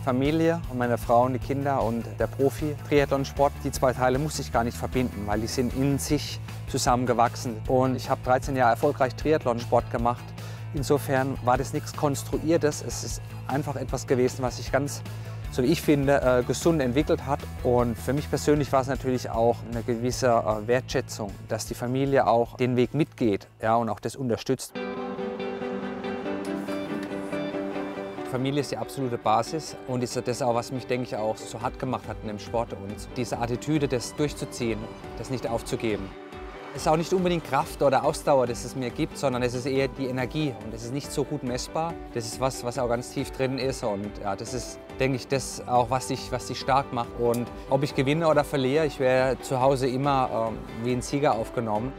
Familie und meine Frau und die Kinder und der Profi-Triathlonsport. Die zwei Teile muss ich gar nicht verbinden, weil die sind in sich zusammengewachsen. Und ich habe 13 Jahre erfolgreich Triathlonsport gemacht. Insofern war das nichts Konstruiertes. Es ist einfach etwas gewesen, was sich ganz, so wie ich finde, gesund entwickelt hat. Und für mich persönlich war es natürlich auch eine gewisse Wertschätzung, dass die Familie auch den Weg mitgeht, ja, und auch das unterstützt. Die Familie ist die absolute Basis und ist das auch, was mich, denke ich, auch so hart gemacht hat in dem Sport. Und diese Attitüde, das durchzuziehen, das nicht aufzugeben. Es ist auch nicht unbedingt Kraft oder Ausdauer, das es mir gibt, sondern es ist eher die Energie. Und das ist nicht so gut messbar. Das ist was auch ganz tief drin ist. Und ja, das ist, denke ich, das auch, was dich stark macht. Und ob ich gewinne oder verliere, ich werde zu Hause immer wie ein Sieger aufgenommen.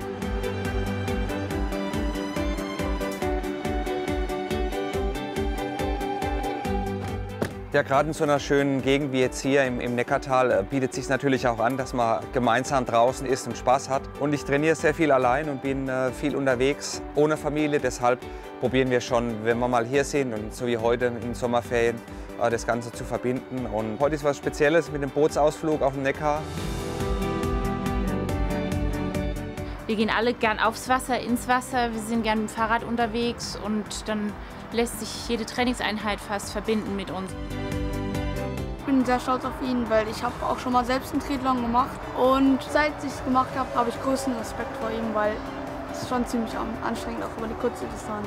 Ja, gerade in so einer schönen Gegend wie jetzt hier im Neckartal bietet es sich natürlich auch an, dass man gemeinsam draußen ist und Spaß hat. Und ich trainiere sehr viel allein und bin viel unterwegs, ohne Familie. Deshalb probieren wir schon, wenn wir mal hier sind und so wie heute in den Sommerferien, das Ganze zu verbinden. Und heute ist was Spezielles mit dem Bootsausflug auf dem Neckar. Wir gehen alle gern aufs Wasser, ins Wasser. Wir sind gern mit dem Fahrrad unterwegs und dann lässt sich jede Trainingseinheit fast verbinden mit uns. Ich bin sehr stolz auf ihn, weil ich habe auch schon mal selbst einen Triathlon gemacht. Und seit ich es gemacht habe, habe ich größten Respekt vor ihm, weil es ist schon ziemlich anstrengend, auch über die kurze Distanz.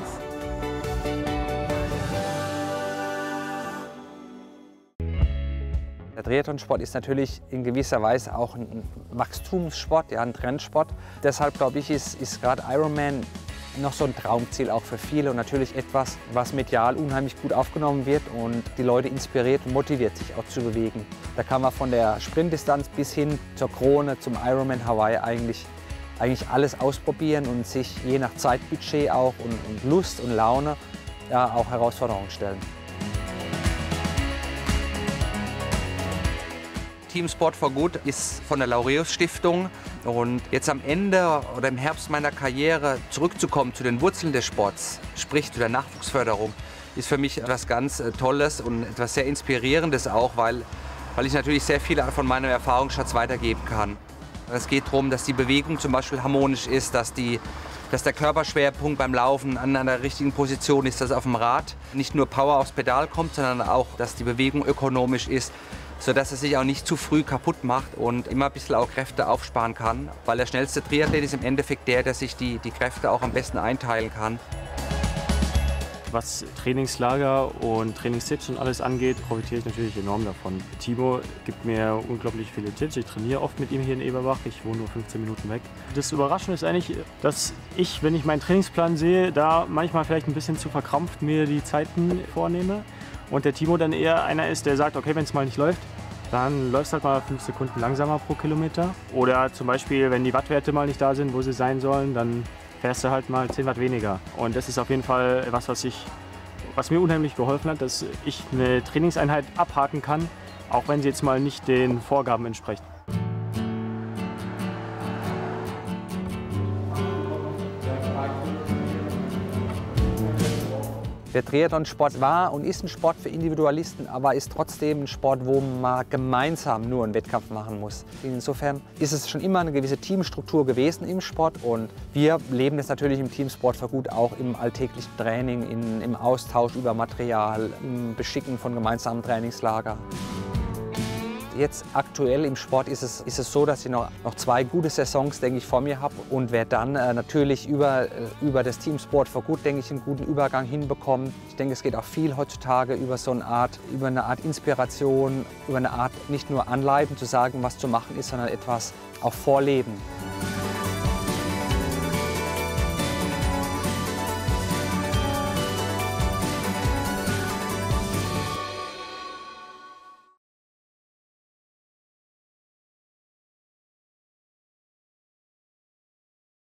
Der Triathlonsport ist natürlich in gewisser Weise auch ein Wachstumssport, ja, ein Trendsport. Deshalb glaube ich, ist gerade Ironman noch so ein Traumziel auch für viele und natürlich etwas, was medial unheimlich gut aufgenommen wird und die Leute inspiriert und motiviert, sich auch zu bewegen. Da kann man von der Sprintdistanz bis hin zur Krone, zum Ironman Hawaii eigentlich alles ausprobieren und sich je nach Zeitbudget auch und Lust und Laune ja, auch Herausforderungen stellen. Team Sport for Good ist von der Laureus Stiftung und jetzt am Ende oder im Herbst meiner Karriere zurückzukommen zu den Wurzeln des Sports, sprich zu der Nachwuchsförderung, ist für mich etwas ganz Tolles und etwas sehr Inspirierendes auch, weil ich natürlich sehr viel von meinem Erfahrungsschatz weitergeben kann. Es geht darum, dass die Bewegung zum Beispiel harmonisch ist, dass der Körperschwerpunkt beim Laufen an einer richtigen Position ist, dass auf dem Rad nicht nur Power aufs Pedal kommt, sondern auch, dass die Bewegung ökonomisch ist, sodass er sich auch nicht zu früh kaputt macht und immer ein bisschen auch Kräfte aufsparen kann. Weil der schnellste Triathlet ist im Endeffekt der sich die Kräfte auch am besten einteilen kann. Was Trainingslager und Trainingstipps und alles angeht, profitiere ich natürlich enorm davon. Timo gibt mir unglaublich viele Tipps. Ich trainiere oft mit ihm hier in Eberbach. Ich wohne nur 15 Minuten weg. Das Überraschende ist eigentlich, dass ich, wenn ich meinen Trainingsplan sehe, da manchmal vielleicht ein bisschen zu verkrampft mir die Zeiten vornehme. Und der Timo dann eher einer ist, der sagt, okay, wenn es mal nicht läuft, dann läufst halt mal 5 Sekunden langsamer pro Kilometer. Oder zum Beispiel, wenn die Wattwerte mal nicht da sind, wo sie sein sollen, dann fährst du halt mal 10 Watt weniger. Und das ist auf jeden Fall was mir unheimlich geholfen hat, dass ich eine Trainingseinheit abhaken kann, auch wenn sie jetzt mal nicht den Vorgaben entspricht. Der Triathlonsport war und ist ein Sport für Individualisten, aber ist trotzdem ein Sport, wo man gemeinsam nur einen Wettkampf machen muss. Insofern ist es schon immer eine gewisse Teamstruktur gewesen im Sport und wir leben das natürlich im Teamsport for Good auch im alltäglichen Training, im Austausch über Material, im Beschicken von gemeinsamen Trainingslager. Jetzt aktuell im Sport ist es so, dass ich noch 2 gute Saisons, denke ich, vor mir habe und werde dann natürlich über das Team Sport for Good, denke ich, einen guten Übergang hinbekommen. Ich denke, es geht auch viel heutzutage über eine Art Inspiration, über eine Art nicht nur anleiten, zu sagen, was zu machen ist, sondern etwas auch vorleben.